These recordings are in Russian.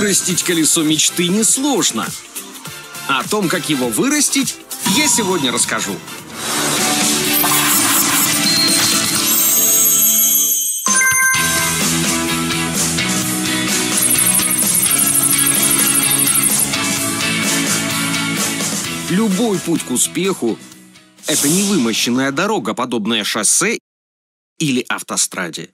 Вырастить колесо мечты несложно. О том, как его вырастить, я сегодня расскажу. Любой путь к успеху – это невымощенная дорога, подобная шоссе или автостраде.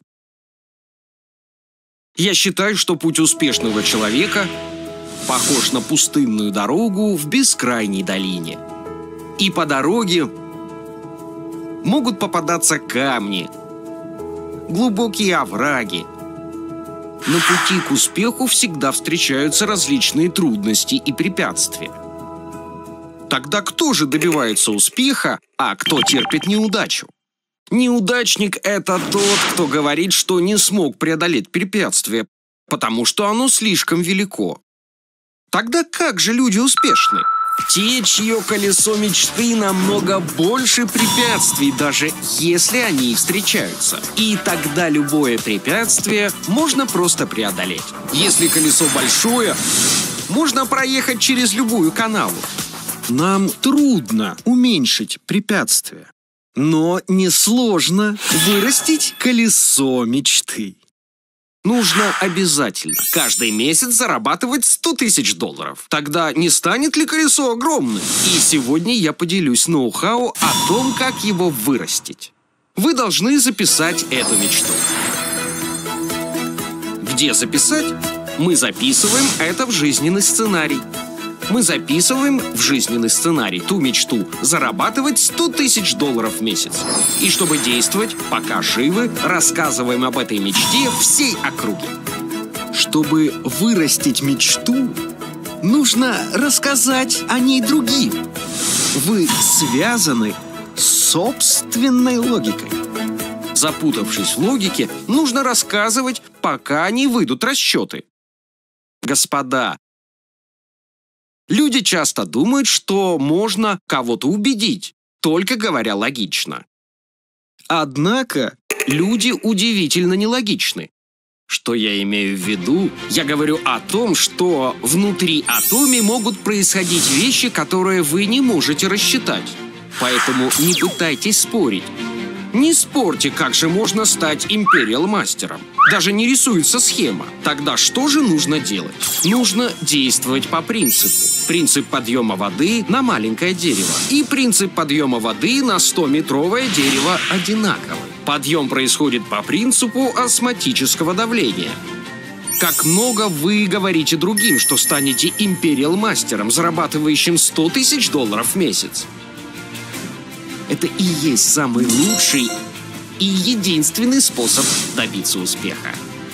Я считаю, что путь успешного человека похож на пустынную дорогу в бескрайней долине. И по дороге могут попадаться камни, глубокие овраги. На пути к успеху всегда встречаются различные трудности и препятствия. Тогда кто же добивается успеха, а кто терпит неудачу? Неудачник – это тот, кто говорит, что не смог преодолеть препятствие, потому что оно слишком велико. Тогда как же люди успешны? Те, чье колесо мечты намного больше препятствий, даже если они и встречаются. И тогда любое препятствие можно просто преодолеть. Если колесо большое, можно проехать через любую канаву. Нам трудно уменьшить препятствия, но несложно вырастить колесо мечты. Нужно обязательно каждый месяц зарабатывать $100 000. Тогда не станет ли колесо огромным? И сегодня я поделюсь ноу-хау о том, как его вырастить. Вы должны записать эту мечту. Где записать? Мы записываем это в жизненный сценарий. Мы записываем в жизненный сценарий ту мечту зарабатывать $100 000 в месяц. И чтобы действовать, пока живы, рассказываем об этой мечте всей округе. Чтобы вырастить мечту, нужно рассказать о ней другим. Вы связаны с собственной логикой. Запутавшись в логике, нужно рассказывать, пока не выйдут расчеты. Господа, люди часто думают, что можно кого-то убедить, только говоря логично. Однако люди удивительно нелогичны. Что я имею в виду? Я говорю о том, что внутри атома могут происходить вещи, которые вы не можете рассчитать. Поэтому не пытайтесь спорить. Не спорьте, как же можно стать империал-мастером. Даже не рисуется схема. Тогда что же нужно делать? Нужно действовать по принципу. Принцип подъема воды на маленькое дерево. И принцип подъема воды на 100-метровое дерево одинаковый. Подъем происходит по принципу осмотического давления. Как много вы говорите другим, что станете империал-мастером, зарабатывающим $100 000 в месяц. Это и есть самый лучший и единственный способ добиться успеха.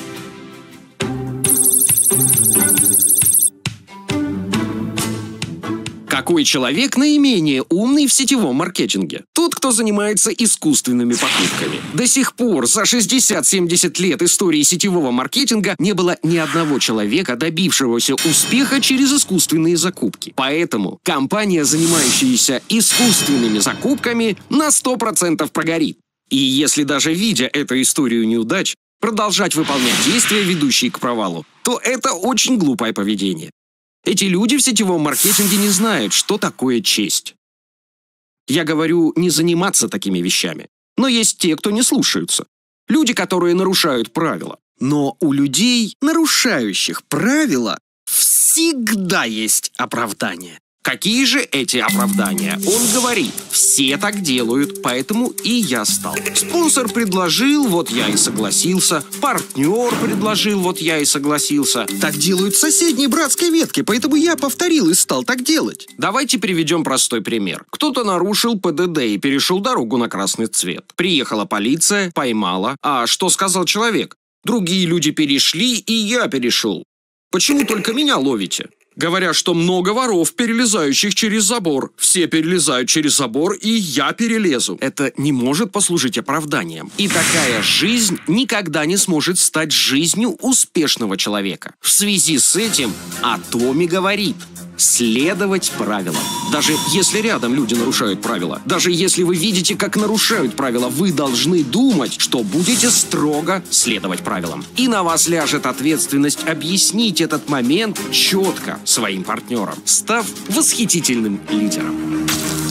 Какой человек наименее умный в сетевом маркетинге? Тот, кто занимается искусственными покупками. До сих пор за 60-70 лет истории сетевого маркетинга не было ни одного человека, добившегося успеха через искусственные закупки. Поэтому компания, занимающаяся искусственными закупками, на 100% прогорит. И если даже видя эту историю неудач, продолжать выполнять действия, ведущие к провалу, то это очень глупое поведение. Эти люди в сетевом маркетинге не знают, что такое честь. Я говорю не заниматься такими вещами, но есть те, кто не слушаются. Люди, которые нарушают правила. Но у людей, нарушающих правила, всегда есть оправдание. Какие же эти оправдания? Он говорит, все так делают, поэтому и я стал. Спонсор предложил, вот я и согласился. Партнер предложил, вот я и согласился. Так делают в соседней братской ветке, поэтому я повторил и стал так делать. Давайте приведем простой пример. Кто-то нарушил ПДД и перешел дорогу на красный цвет. Приехала полиция, поймала. А что сказал человек? Другие люди перешли, и я перешел. Почему только меня ловите? Говорят, что много воров, перелезающих через забор. Все перелезают через забор, и я перелезу. Это не может послужить оправданием. И такая жизнь никогда не сможет стать жизнью успешного человека. В связи с этим Атоми говорит, Следовать правилам. Даже если рядом люди нарушают правила, даже если вы видите, как нарушают правила, вы должны думать, что будете строго следовать правилам. И на вас ляжет ответственность объяснить этот момент четко своим партнерам, став восхитительным лидером.